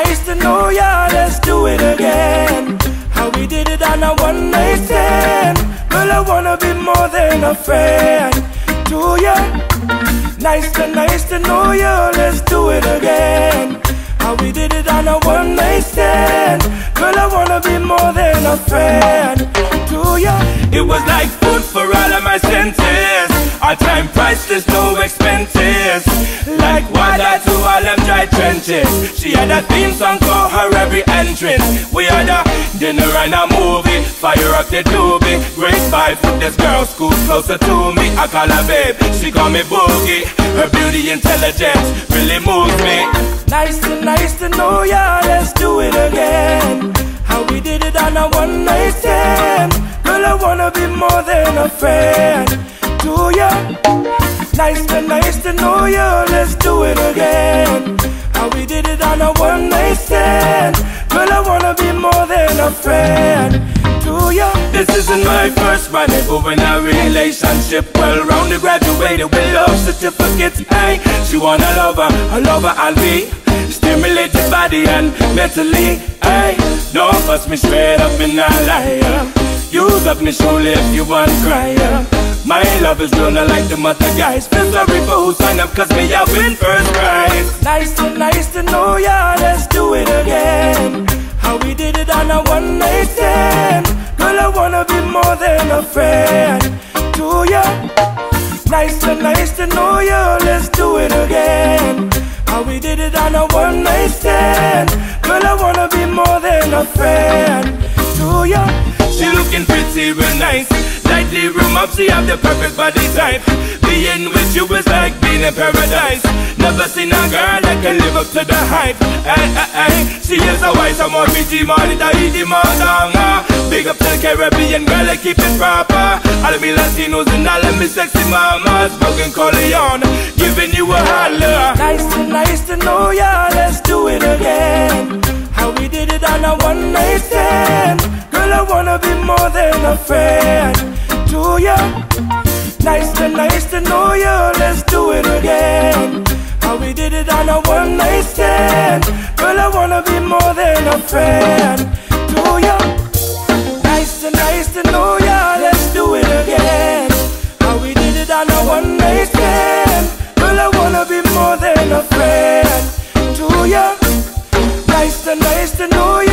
nice to know ya, let's do it again. How we did it on a one night stand. Girl, I wanna be more than a friend to ya. Nice to know ya, let's do it again. How we did it on a one night stand. Girl, I wanna be more than a friend to ya. It was like food for all of my senses. Our time priceless, no expenses. Like water to all them dry trenches. She had a theme song for her every entrance. We had a dinner and a movie. Fire up the doobie. Great vibe with this girl, school closer to me. I call her babe, she call me Boogie. Her beauty, intelligence really moves me. Nice to know ya, let's do it again. How we did it on a one night stand. Girl, I wanna be more than a friend to ya. Nice to know ya, let's do it again. How we did it on a one night stand. Girl, I wanna be more than a friend to ya. This isn't my first rendezvous in a relationship. Well rounded, graduated with love certificates. Hey, she want a lover I'll be. Stimulated body and mentally. Hey, don't fuss me straight up in a liar. Use up me surely if you want cry. My love is gonna like the other guys. Feel sorry for who sign up, cause me I win first prize. Nice to know ya, let's do it again. How we did it on a one night stand. Girl, I wanna be more than a friend to ya. Nice to know ya, let's do it again. How we did it on a one night stand. Girl, I wanna be more than a friend to ya. She looking pretty real nice. Lightly room up, she have the perfect body type. Being with you is like being in paradise. Never seen a girl that can live up to the hype. She is a wise, I'm more BG, more than easy, more than big up to the Caribbean girl, I keep it proper. All of me Latinos and all of me sexy mamas. Broken Corleone, giving you a holler. Nice to know ya, let's do it again. How we did it on a one night stand. Girl, I wanna be more than a friend to ya. Nice to know ya, let's do it again. How we did it on a one night stand. Girl, I wanna be more than a friend to ya. Nice to know ya, let's do it again. How we did it on a one night stand. Girl, I wanna be more than a friend to ya. Nice to know ya.